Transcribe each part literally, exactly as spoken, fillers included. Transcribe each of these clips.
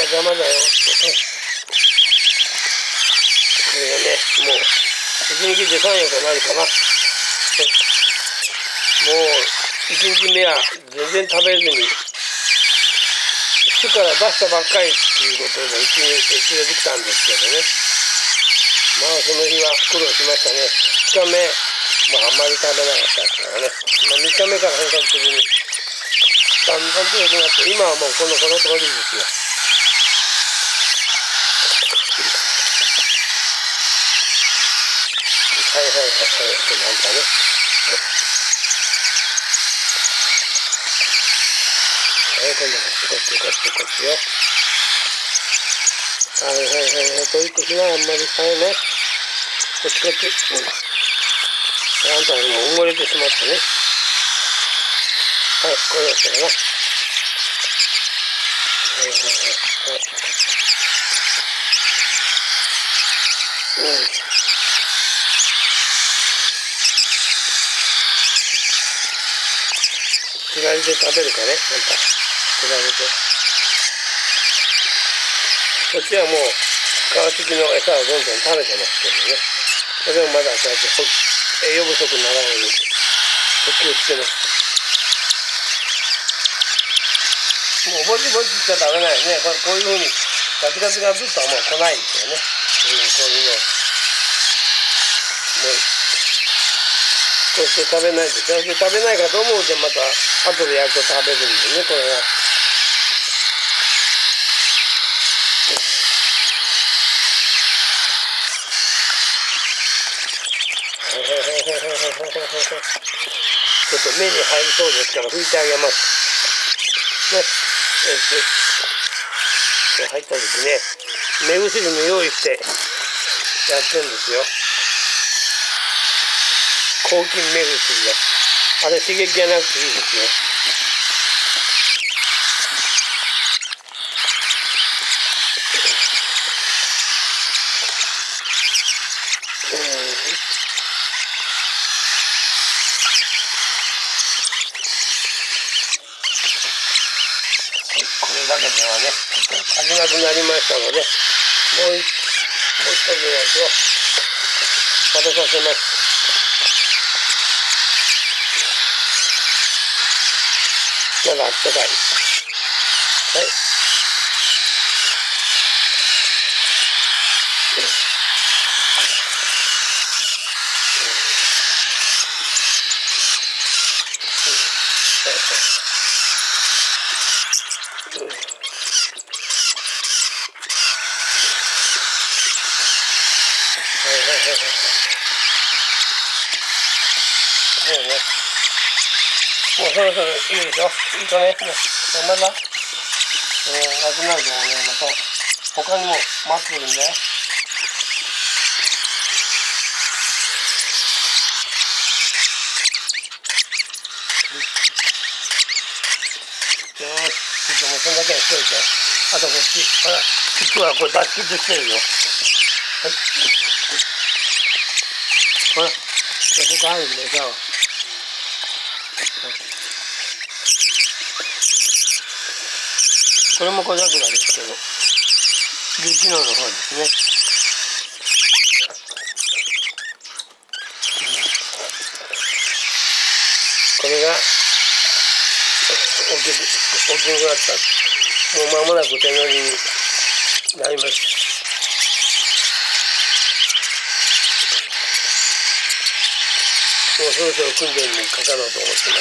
邪魔だよってね。これがね、もういちにちでさんよんかなるかな。もういちにちめは全然食べずに巣から出したばっかりっていうことでうちに連れてきたんですけどね。まあその日は苦労しましたね。ふつかめ、まああんまり食べなかったですからね。まあ、みっかめから本格的にだんだん強くなって、今はもうこのこの通りですよ。はいはいはいはい、なんかね。はい、今度こっちこっちこっちこっちよ。はいはいはいはい、こういう時はあんまりはいね。こっちこっち。うん、あんたもう埋もれてしまってね。はい、こうやったらな。はいはいはいはい。うん。つられて食べるかね、あんた。つられて。こっちはもう皮付きの餌をどんどん食べてますけどね。それをまだそうやって栄養不足にならないように補給してます。もうぼちぼちしか食べないね。こういうふうにガツガツガツっとはもう来ないですよね。こういうの。もうこうして食べないと、最初食べないかと思うとまた後でやると食べるんでね、これが。ちょっと目に入りそうですから拭いてあげます。ね。え入った時ね、目薬も用意してやってるんですよ。抗菌目薬で。あれ刺激がなくていいですよ。これだけではね、ちょっと足りなくなりましたので、もう一、もう一つのやつを食べさせます。まだあったかい。はい。もうそろそろいいでしょ。いいかね。もうまだ、えー、なくなると思うね。また他にも待ってるんで。よし、ちょっともうそんだけにしといて。あとこっち、あら、実はこれ脱出してるよ。はい。ほら、ここあるんでさ。これも小桜ですけど、月のの方ですね。これが大きく、大きくなった。もう間もなく手乗りになります。もうそろそろ訓練にかかろうと思ってます。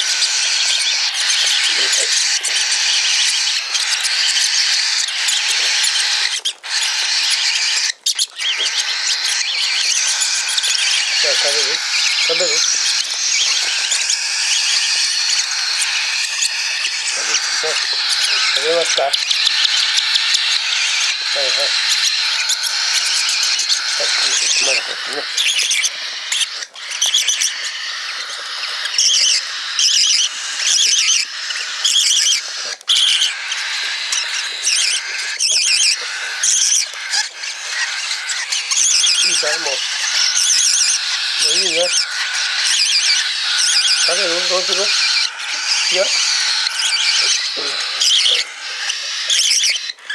じゃあ食べる？食べる？食べてね。食べますか？はいはい。はい、まだこっちね。いいかい？もう。もういいね。食べる？どうする？いや。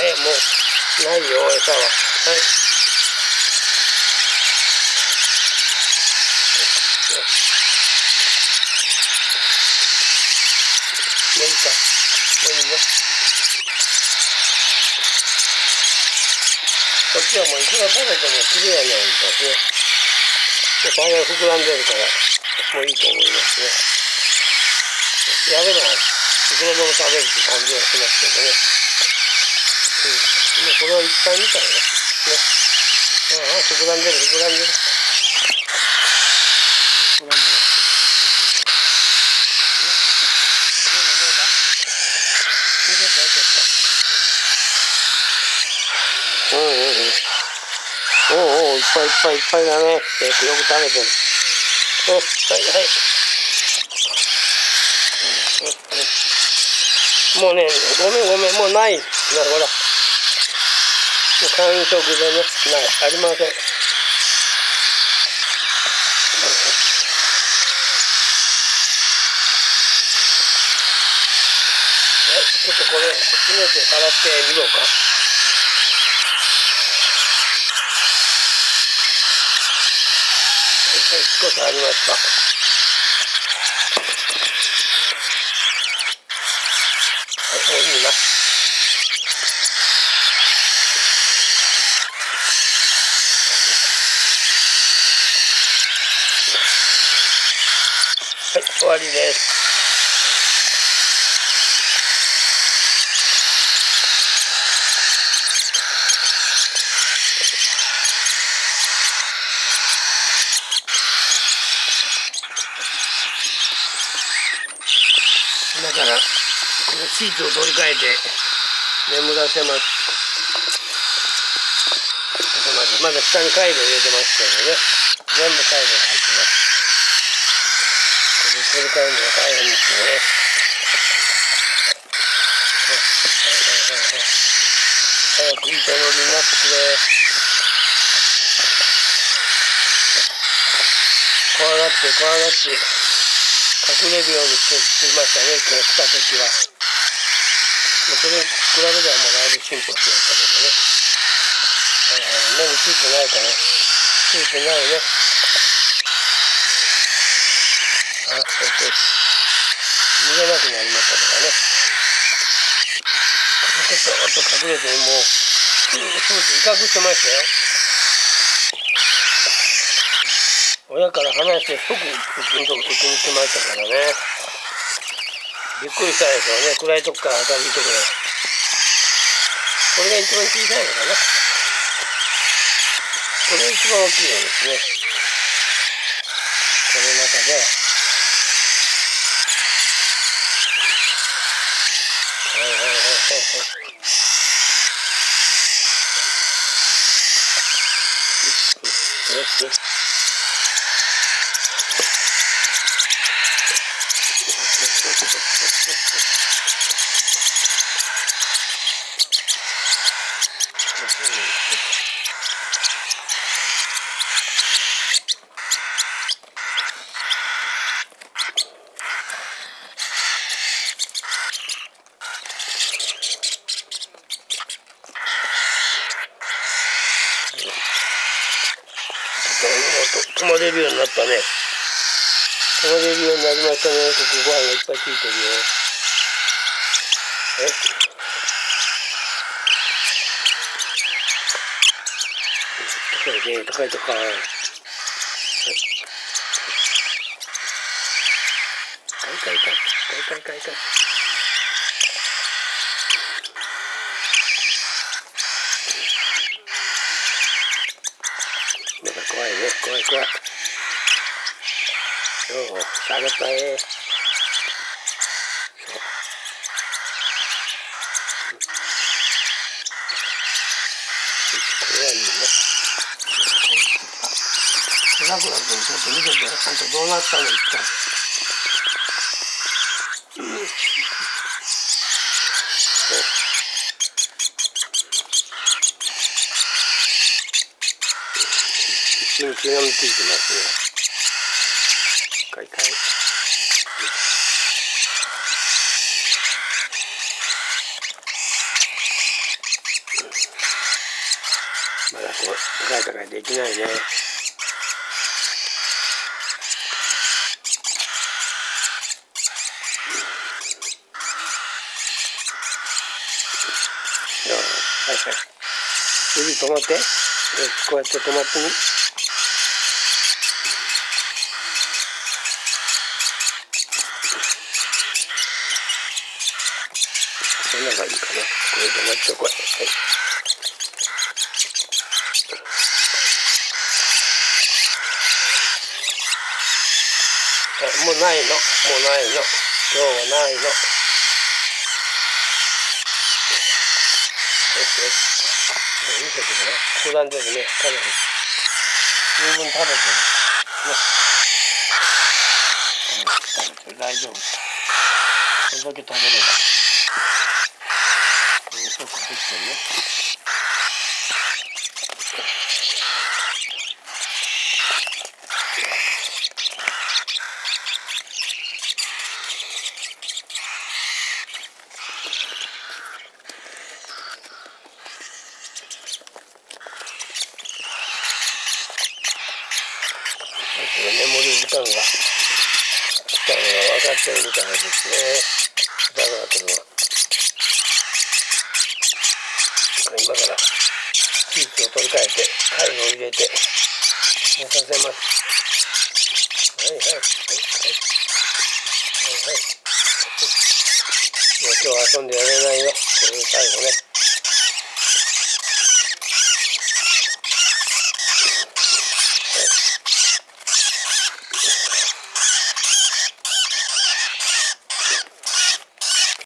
ね、もうないよ餌は。はい。もういいか。もういいね。こっちはもういくら食べてもきれいなんですね。大概膨らんでるからもういいと思いますね。やればいくらでも食べるって感じはしますけどね。うん。もうこれはいっぱいみたいね。ね。ああ、膨らんでる膨らんでる。膨らんでる。うんうんうん。おうおう、いっぱいいっぱいいっぱいだね。よく食べてる。お、はいはい。もうね、ごめんごめん、もうない。な、ほら。完食でね、ない、ありません。はい、ちょっとこれ、詰めて洗ってみようか。少しありました。はい、もういいな。はい、終わりです。だから、このシートを取り替えて眠らせます。まだ下にカイロ入れてますけどね。全部カイロが入ってます。これ取り替えるのが大変ですよね。早くいいとろりになってくれ。怖がって怖がって隠れるようにしてしましたね、今日来た時は。それに比べればもうだいぶ進歩しましたけどね。はいはい、目についてないかな。ついてないね。あ、そうそう。見れなくなりましたからね。ちょっと隠れてもうすぐすぐ威嚇してましたよ。親から離して即うちに来ましたからね。びっくりしたでしょうね。暗いとこから明るいところ。これが一番小さいのかな。これが一番大きいようですね。この中ではいはいはいはいはい。よしよし。泊まれるようになったね。泊まれるようになりましたね。ここご飯がいっぱいついてるよ。はい。高いね、高い高い。はい。かいかいかいかいかいかいかい。なんか怖いね、怖い怖い。よう、下がったね。これはいいね。さくら君ちょっと見てて、ちゃんとどうなったの一回。一瞬気がついてますね。かいかい。 高い高いできないね。はいはい。指止まって。こうやって止まってみ。こんなのがいいかな。これ止まってこい。はい。あ、もうないの。もうないの。今日はないの。よしよし。見せてもらう。相談ですね。かなり十分食べてる。ね。食べてる。大丈夫。これだけ食べれば。うん、そうか、入ってるね。眠る時間が来たのが分かってるみたいですね。だからこれは今からシーツを取り替えて貝を入れて寝させます。はいはいはいはいはいはい。もう今日遊んでやれないよ。これ最後ね。